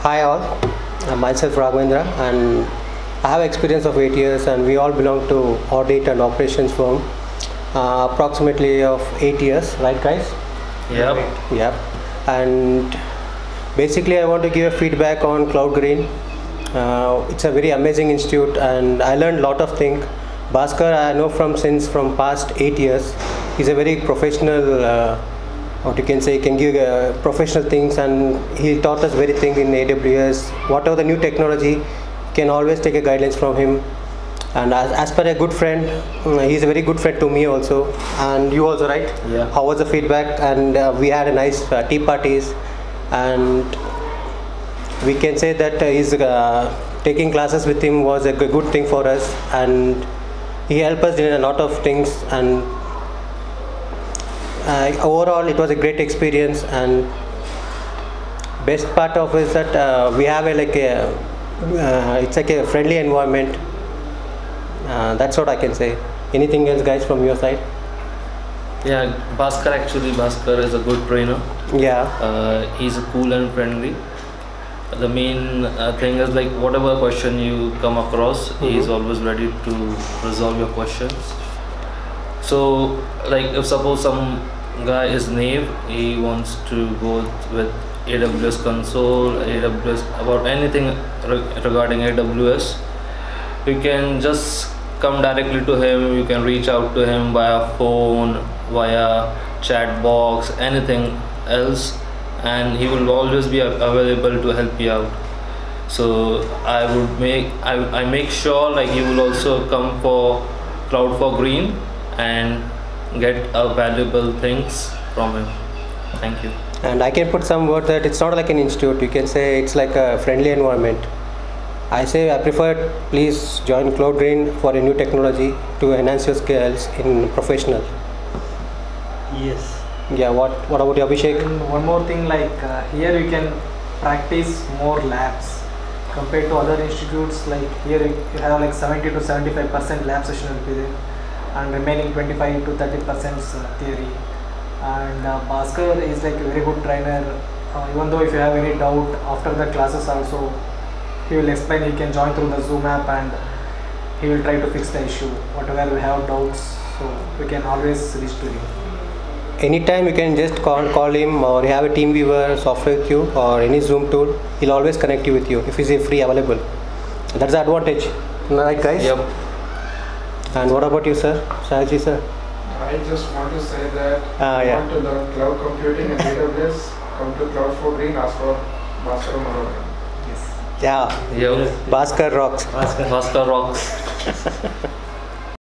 Hi all, I'm myself Raghavendra and I have experience of 8 years and we all belong to audit and operations firm, approximately of 8 years, right guys? Yep. Yep. And basically I want to give a feedback on Cloud4Green. It's a very amazing institute and I learned a lot of things. Bhaskar I know from past 8 years. He's a very professional, what you can say, can give professional things, and he taught us very thing in AWS. Whatever the new technology, can always take a guidelines from him. And as per a good friend, he's a very good friend to me also, and you also, right? Yeah. How was the feedback? And we had a nice tea parties, and we can say that he's taking classes with him was a good thing for us, and he helped us in a lot of things. And overall it was a great experience, and best part of it is that we have it's like a friendly environment. That's what I can say. Anything else guys from your side? Yeah, Bhaskar is a good trainer. Yeah. He's cool and friendly. The main thing is like whatever question you come across, he's always ready to resolve your questions. So like if suppose some guy is naive, he wants to go with AWS console, AWS, about anything regarding AWS, you can just come directly to him. You can reach out to him via phone, via chat box, anything else, and he will always be available to help you out. So I make sure like you will also come for Cloud4Green and get valuable things from him. Thank you. And I can put some word that it's not like an institute. You can say it's like a friendly environment. I prefer please join Cloud4Green for a new technology to enhance your skills in professional. Yes. Yeah. What about you, Abhishek? And one more thing, like here you can practice more labs compared to other institutes. Like here you have like 70 to 75% lab session will be there, and remaining 25 to 30% theory. And Bhaskar is like a very good trainer. Even though if you have any doubt after the classes also, he will explain. He can join through the Zoom app and he will try to fix the issue. Whatever we have doubts, so we can always reach to him. Anytime you can just call him, or you have a TeamViewer software with you or any Zoom tool, he'll always connect you with you if he's free available. That's the advantage, right guys? Yep. And what about you, sir? Shaji sir? I just want to say that yeah. want to learn cloud computing and AWS, come to Cloud4Green, ask for Bhaskar Maroda. Yes. Yeah. Yep. Bhaskar rocks. Bhaskar rocks.